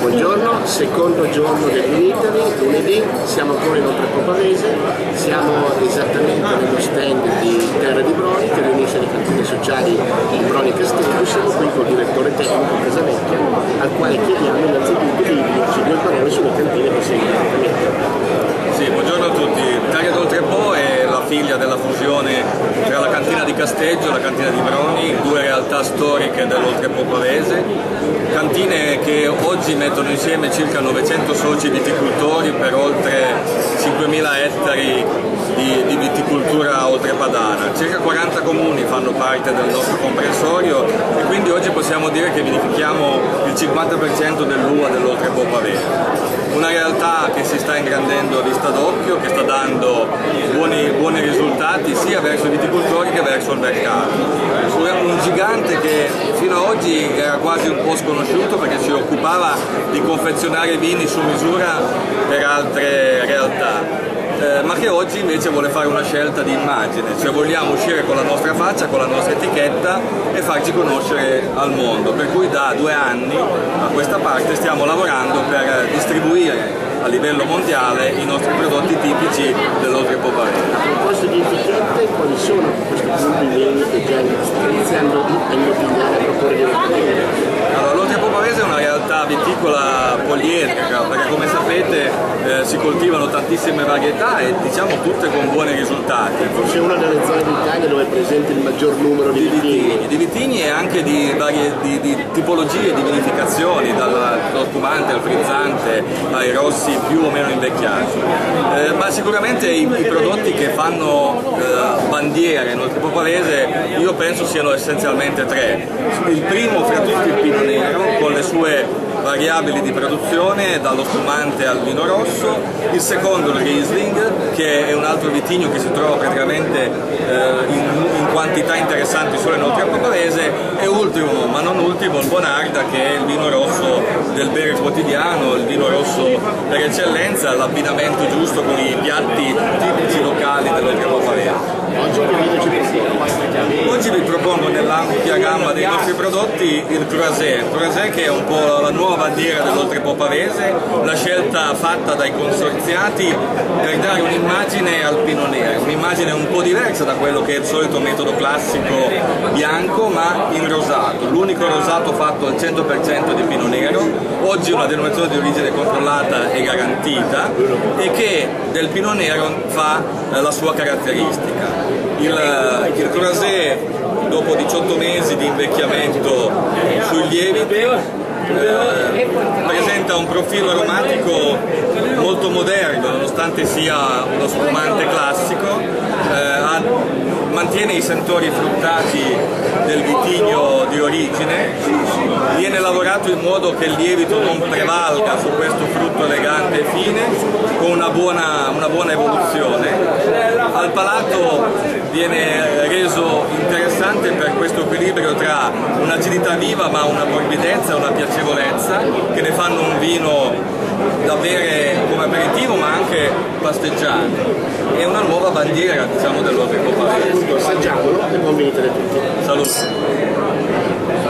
Buongiorno, secondo giorno del Green Italy, lunedì, siamo ancora in Oltre Po Pavese, siamo esattamente nello stand di Terra di Broni che riunisce le cantine sociali di Broni Castello. Siamo qui col direttore tecnico Casavecchia, al quale chiediamo innanzitutto di dirci due parole sulle cantine che seguono. Sì, buongiorno a tutti. Terra d'Oltre Po è la figlia della fusione tra la cantina di Casteggio e la cantina di Broni, due realtà storiche dell'Oltre Po Pavese, cantine che oggi mettono insieme circa 900 soci viticoltori per oltre 5.000 ettari di viticoltura oltrepadana. Circa 40 comuni fanno parte del nostro comprensorio e quindi oggi possiamo dire che vinifichiamo il 50% dell'uva dell'Oltre Po Pavese. Una realtà che si sta ingrandendo a vista d'occhio, che sta dando buoni risultati sia verso i viticoltori che verso il mercato. Un gigante che fino ad oggi era quasi un po' sconosciuto perché si occupava di confezionare vini su misura per altre realtà. Ma che oggi invece vuole fare una scelta di immagine, cioè vogliamo uscire con la nostra faccia, con la nostra etichetta e farci conoscere al mondo, per cui da 2 anni a questa parte stiamo lavorando per distribuire a livello mondiale i nostri prodotti tipici dell'Oltre Po Pavese. A proposito di etichette, quali sono a questo punto i vini che già iniziando a imbottigliare, a proporre direttamente? Allora, l'Oltre Po Pavese è una realtà viticola poliedrica perché come sapete si coltivano tantissime varietà e diciamo tutte con buoni risultati. Forse è una delle zone d'Italia dove è presente il maggior numero di vitigni. Di vitigni e anche di tipologie di vinificazioni, dallo spumante al frizzante ai rossi più o meno invecchiati. Ma sicuramente i prodotti che fanno bandiera in Oltre Po Pavese io penso siano essenzialmente 3. Il primo fra tutti il Pinot Nero con le sue variabili di produzione dallo spumante al vino rosso, il secondo il Riesling che è un altro vitigno che si trova praticamente in quantità interessanti solo in Oltre Po Pavese e ultimo ma non ultimo il Bonarda che è il vino rosso del bere quotidiano, il vino rosso per eccellenza, l'abbinamento giusto con i piatti tipici locali dell'Oltre Po Pavese. Oggi vi propongo nell'ampia gamma dei nostri prodotti il Croisé che è un po' la nuova bandiera dell'Oltre Po Pavese, la scelta fatta dai consorziati per dare un'immagine al Pinot Nero, un'immagine un po' diversa da quello che è il solito metodo classico bianco ma in rosato, l'unico rosato fatto al 100% di Pinot Nero, oggi una denominazione di origine controllata e garantita e che del Pinot Nero fa la sua caratteristica. Il Croisé dopo 18 mesi di invecchiamento sui lieviti presenta un profilo aromatico molto moderno nonostante sia uno spumante classico, mantiene i sentori fruttati del vitigno di origine, viene lavorato in modo che il lievito non prevalga su questo frutto elegante e fine, con una buona evoluzione. Al palato viene reso interessante per questo equilibrio tra un'acidità viva ma una morbidezza e una piacevolezza che ne fanno un vino da bere come aperitivo ma anche pasteggiare. È una nuova bandiera diciamo dell'Oltre Po Pavese. Assaggiamolo e buon venite a tutti. Salute!